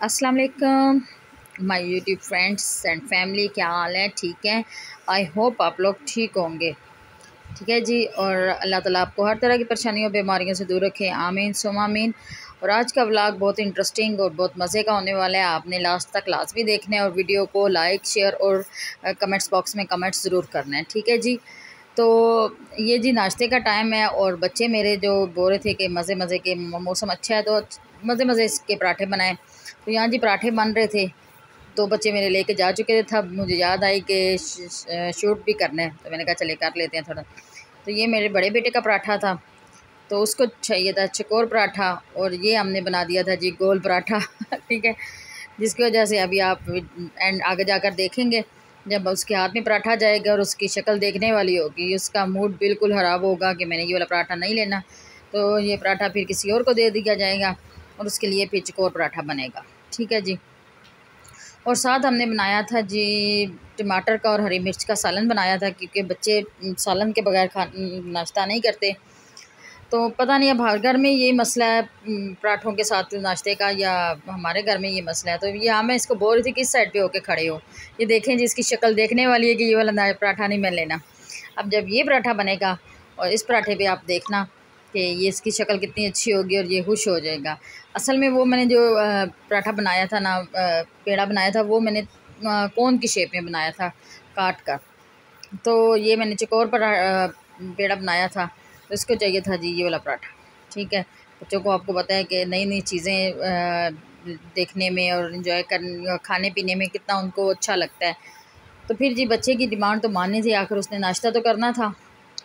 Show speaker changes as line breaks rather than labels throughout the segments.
अस्सलाम वालेकुम my YouTube friends and family, क्या हाल है? ठीक है। आई होप आप लोग ठीक होंगे। ठीक है जी। और अल्लाह ताला आपको हर तरह की परेशानियों बीमारियों से दूर रखे, आमीन सुम आमीन। और आज का व्लॉग बहुत इंटरेस्टिंग और बहुत मज़े का होने वाला है। आपने लास्ट तक लाजमी देखना है और वीडियो को लाइक शेयर और कमेंट्स बॉक्स में कमेंट्स ज़रूर करना है। ठीक है जी। तो ये जी नाश्ते का टाइम है और बच्चे मेरे जो बोल रहे थे कि मज़े मज़े के मौसम अच्छा है तो मज़े मज़े के पराठे बनाए। तो यहाँ जी पराठे बन रहे थे, तो बच्चे मेरे लेके जा चुके थे। तब मुझे याद आई कि शूट भी करना है, तो मैंने कहा चले कर लेते हैं थोड़ा। तो ये मेरे बड़े बेटे का पराठा था, तो उसको चाहिए था चकोर पराठा, और ये हमने बना दिया था जी गोल पराठा। ठीक है। जिसकी वजह से अभी आप एंड आगे जाकर देखेंगे, जब उसके हाथ में पराठा जाएगा और उसकी शक्ल देखने वाली होगी, उसका मूड बिल्कुल ख़राब होगा कि मैंने ये वाला पराठा नहीं लेना। तो ये पराठा फिर किसी और को दे दिया जाएगा और उसके लिए फिर चकोर पराठा बनेगा। ठीक है जी। और साथ हमने बनाया था जी टमाटर का और हरी मिर्च का सालन बनाया था, क्योंकि बच्चे सालन के बगैर नाश्ता नहीं करते। तो पता नहीं अब हर घर में ये मसला है पराठों के साथ नाश्ते का, या हमारे घर में ये मसला है। तो यहाँ मैं इसको बोल रही थी किस साइड पे होके खड़े हो, ये देखें जी इसकी शक्ल देखने वाली है कि ये वाला पराठा नहीं मैं लेना। अब जब ये पराठा बनेगा और इस पराठे पे आप देखना कि ये इसकी शक्ल कितनी अच्छी होगी और ये खुश हो जाएगा। असल में वो मैंने जो पराठा बनाया था ना, पेड़ा बनाया था, वो मैंने कोन की शेप में बनाया था काट कर। तो ये मैंने चकोर पर पेड़ा बनाया था, तो इसको चाहिए था जी ये वाला पराठा। ठीक है। बच्चों को आपको पता है कि नई नई चीज़ें देखने में और इन्जॉय कर खाने पीने में कितना उनको अच्छा लगता है। तो फिर जी बच्चे की डिमांड तो माननी थी, आखिर उसने नाश्ता तो करना था।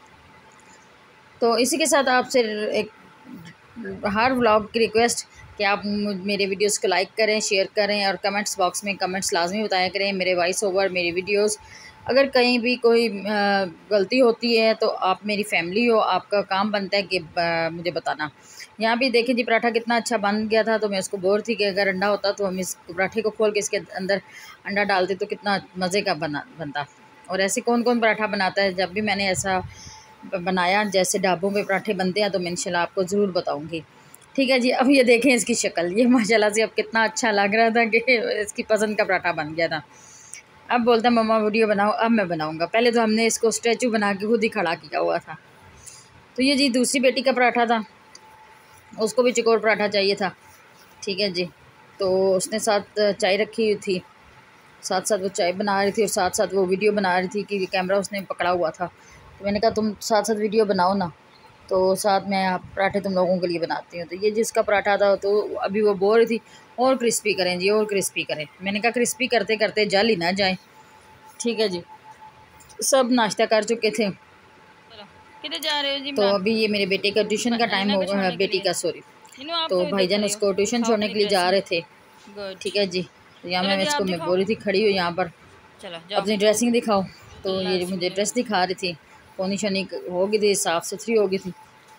तो इसी के साथ आपसे एक हर व्लॉग की रिक्वेस्ट कि आप मेरे वीडियोस को लाइक करें, शेयर करें और कमेंट्स बॉक्स में कमेंट्स लाजमी बताया करें। मेरे वॉइस ओवर, मेरी वीडियोस अगर कहीं भी कोई गलती होती है तो आप मेरी फैमिली हो, आपका काम बनता है कि मुझे बताना। यहाँ भी देखें जी पराठा कितना अच्छा बन गया था। तो मैं उसको बोल थी कि अगर अंडा होता तो हम इस पराठे को खोल के इसके अंदर अंडा डालते तो कितना मज़े का बनता। और ऐसे कौन कौन पराठा बनाता है, जब भी मैंने ऐसा बनाया जैसे ढाबों पे पराठे बनते हैं तो मैं इंशाल्लाह आपको ज़रूर बताऊंगी। ठीक है जी। अब ये देखें इसकी शक्ल, ये माशाल्लाह से अब कितना अच्छा लग रहा था कि इसकी पसंद का पराठा बन गया था। अब बोलता मम्मा वीडियो बनाओ, अब मैं बनाऊंगा। पहले तो हमने इसको स्टैचू बना के खुद ही खड़ा किया हुआ था। तो ये जी दूसरी बेटी का पराठा था, उसको भी चकोर पराठा चाहिए था। ठीक है जी। तो उसने साथ चाय रखी हुई थी, साथ साथ वो चाय बना रही थी और साथ साथ वो वीडियो बना रही थी कि कैमरा उसने पकड़ा हुआ था। तो मैंने कहा तुम साथ साथ वीडियो बनाओ ना, तो साथ में आप पराठे तुम लोगों के लिए बनाती हूँ। तो ये जिसका पराठा था तो अभी वो बोल रही थी और क्रिस्पी करें जी, और क्रिस्पी करें। मैंने कहा क्रिस्पी करते करते जल ही ना जाए। ठीक है जी। सब नाश्ता कर चुके थे।
किधर जा रहे हो जी?
तो अभी ये मेरे बेटे का ट्यूशन का टाइम हो गया, बेटी का सॉरी।
आप
तो
तो इधर
भाईजान
खड़े हो,
उसको ट्यूशन
दिखाओ
छोड़ने
अपनी
के लिए जा
ड्रेसिंग।
रहे थे।
गुड।
ठीक है जी। तो यहाँ
चलो
मैं
जी, आप
इसको मैं
दिखाओ।
बोल रही थी खड़ी हो यहाँ पर,
चलो जाओ।
अपनी ड्रेसिंग दिखाओ। तो
अल्लाह
ये
रसूल
मुझे ड्रेस दिखा रही थी, पोनी शनी हो गई थी, साफ़ सुथरी हो गई थी।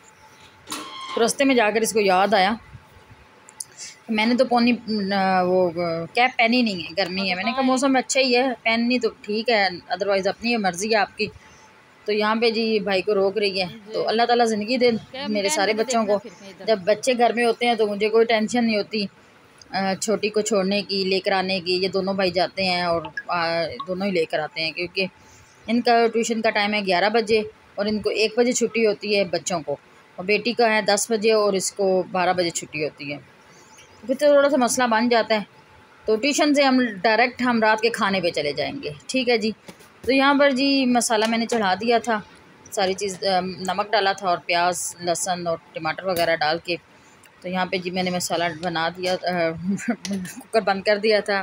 तो रास्ते में जाकर इसको याद आया, मैंने तो पोनी वो कैप पहनी नहीं है, गर्मी है। मैंने कहा मौसम अच्छा ही है, पहननी तो ठीक है, अदरवाइज़ अपनी मर्ज़ी है आपकी। तो यहाँ पे जी भाई को रोक रही है। तो अल्लाह ताला ज़िंदगी दे मेरे
पहन
सारे
के तो
बच्चों
देखना
को।
फिर कहीं इधर।
जब बच्चे घर में होते हैं तो मुझे कोई टेंशन नहीं होती छोटी को छोड़ने की, लेकर आने की। ये दोनों भाई जाते हैं और दोनों ही लेकर आते हैं, क्योंकि इनका ट्यूशन का टाइम है 11 बजे और इनको 1 बजे छुट्टी होती है बच्चों को, और बेटी का है 10 बजे और इसको 12 बजे छुट्टी होती है। फिर तो थोड़ा सा मसला बन जाता है। तो ट्यूशन से हम डायरेक्ट हम रात के खाने पे चले जाएंगे। ठीक है जी। तो यहाँ पर जी मसाला मैंने चढ़ा दिया था, सारी चीज़ नमक डाला था और प्याज लहसुन और टमाटर वगैरह डाल के। तो यहाँ पे जी मैंने मसाला बना दिया, कुकर बंद कर दिया था।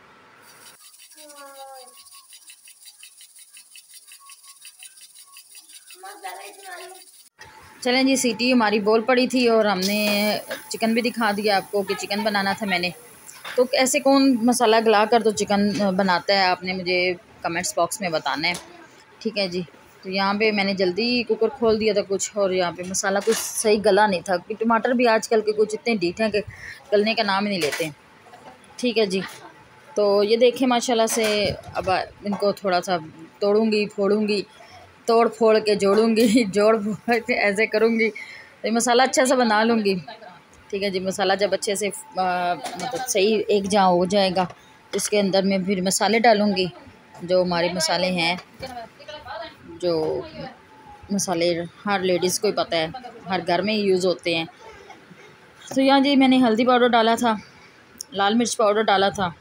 चलें जी, सीटी हमारी बोल पड़ी थी और हमने चिकन भी दिखा दिया आपको कि चिकन बनाना था मैंने। तो ऐसे कौन मसाला गला कर तो चिकन बनाता है, आपने मुझे कमेंट्स बॉक्स में बताना है। ठीक है जी। तो यहाँ पे मैंने जल्दी कुकर खोल दिया था कुछ, और यहाँ पे मसाला कुछ सही गला नहीं था, क्योंकि टमाटर भी आजकल के कुछ इतने ढीठ हैं कि गलने का नाम ही नहीं लेते। ठीक है जी। तो ये देखें माशाल्लाह से, अब इनको थोड़ा सा तोड़ूंगी फोड़ूंगी, तोड़ फोड़ के जोड़ूंगी, जोड़ फोड़ के ऐसे करूँगी तो ये मसाला अच्छा सा बना लूँगी। ठीक है जी। मसाला जब अच्छे से मतलब सही एक जहाँ हो जाएगा तो इसके अंदर मैं फिर मसाले डालूँगी, जो हमारे मसाले हैं, जो मसाले हर लेडीज़ को ही पता है, हर घर में ही यूज़ होते हैं। तो यहाँ जी मैंने हल्दी पाउडर डाला था, लाल मिर्च पाउडर डाला था,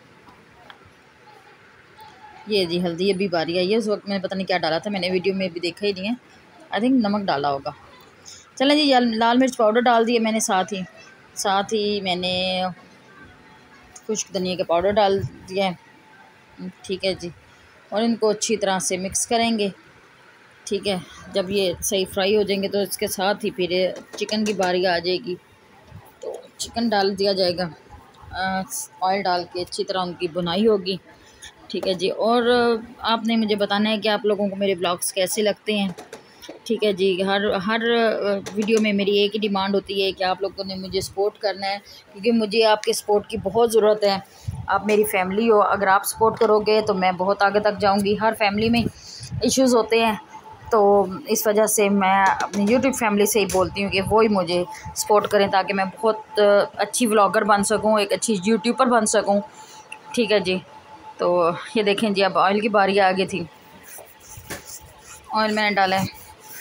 ये जी हल्दी अभी बारी आई है। उस वक्त मैंने पता नहीं क्या डाला था, मैंने वीडियो में भी देखा ही नहीं है, आई थिंक नमक डाला होगा। चलें जी, लाल मिर्च पाउडर डाल दिए मैंने, साथ ही मैंने खुश्क धनिया का पाउडर डाल दिया है। ठीक है जी, और इनको अच्छी तरह से मिक्स करेंगे। ठीक है, जब ये सही फ्राई हो जाएंगे तो इसके साथ ही फिर चिकन की बारी आ जाएगी, तो चिकन डाल दिया जाएगा। ऑयल डाल के अच्छी तरह उनकी बुनाई होगी। ठीक है जी, और आपने मुझे बताना है कि आप लोगों को मेरे ब्लॉग्स कैसे लगते हैं। ठीक है जी, हर वीडियो में मेरी एक ही डिमांड होती है कि आप लोगों ने मुझे सपोर्ट करना है, क्योंकि मुझे आपके सपोर्ट की बहुत ज़रूरत है। आप मेरी फैमिली हो, अगर आप सपोर्ट करोगे तो मैं बहुत आगे तक जाऊंगी। हर फैमिली में इश्यूज़ होते हैं, तो इस वजह से मैं अपनी यूट्यूब फैमिली से ही बोलती हूँ कि वो ही मुझे सपोर्ट करें, ताकि मैं बहुत अच्छी व्लॉगर बन सकूँ, एक अच्छी यूट्यूबर बन सकूँ। ठीक है जी, तो ये देखें जी, अब ऑयल की बारी आ गई थी। ऑयल मैंने डाला है,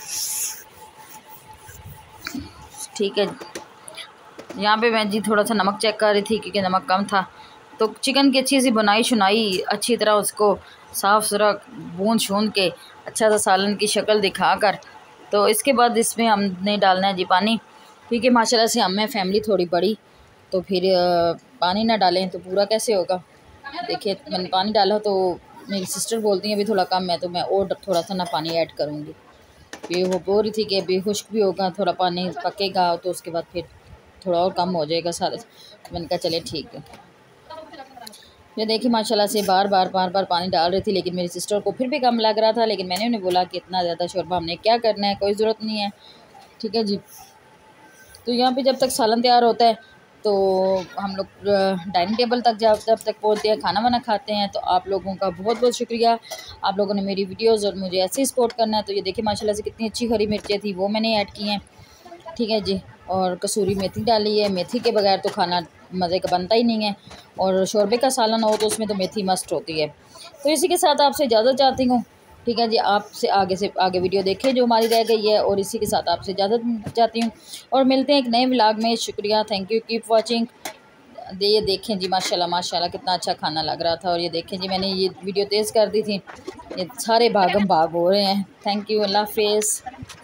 ठीक है। यहाँ पे मैं जी थोड़ा सा नमक चेक कर रही थी, क्योंकि नमक कम था। तो चिकन की अच्छी सी बुनाई शुनाई, अच्छी तरह उसको साफ़ सुथरा भून शून के अच्छा सा सालन की शक्ल दिखाकर, तो इसके बाद इसमें हमने डालना है जी पानी, क्योंकि माशाल्लाह से हम में फैमिली थोड़ी बड़ी, तो फिर पानी ना डालें तो पूरा कैसे होगा। देखिए मैंने पानी डाला, तो मेरी सिस्टर बोलती हैं अभी थोड़ा कम है, तो मैं और थोड़ा सा ना पानी ऐड करूँगी। ये वो बोल रही थी कि अभी खुश्क भी होगा, थोड़ा पानी पकेगा तो उसके बाद फिर थोड़ा और कम हो जाएगा सारा। मैंने कहा चले ठीक है। ये देखिए माशाल्लाह से बार बार पानी डाल रही थी, लेकिन मेरी सिस्टर को फिर भी कम लग रहा था, लेकिन मैंने उन्हें बोला कि इतना ज़्यादा शोरबा हमने क्या करना है, कोई ज़रूरत नहीं है। ठीक है जी, तो यहाँ पे जब तक सालन तैयार होता है तो हम लोग डाइनिंग टेबल तक जब तक पहुँचते हैं, खाना वाना खाते हैं। तो आप लोगों का बहुत बहुत शुक्रिया, आप लोगों ने मेरी वीडियोज़ और मुझे ऐसे ही सपोर्ट करना है। तो ये देखिए माशाल्लाह से कितनी अच्छी हरी मिर्चें थी, वो मैंने ऐड की हैं। ठीक है जी, और कसूरी मेथी डाली है, मेथी के बगैर तो खाना मज़े का बनता ही नहीं है, और शोरबे का सालन हो तो उसमें तो मेथी मस्ट होती है। तो इसी के साथ आपसे इजाज़त चाहती हूँ। ठीक है जी, आपसे आगे वीडियो देखें जो हमारी रह गई है, और इसी के साथ आपसे इजाज़त चाहती हूँ, और मिलते हैं एक नए व्लॉग में। शुक्रिया, थैंक यू, कीप वॉचिंग। ये देखें जी माशाल्लाह कितना अच्छा खाना लग रहा था। और ये देखें जी, मैंने ये वीडियो तेज़ कर दी थी, ये सारे भागम भाग हो रहे हैं। थैंक यू, अल्लाह हाफिज़।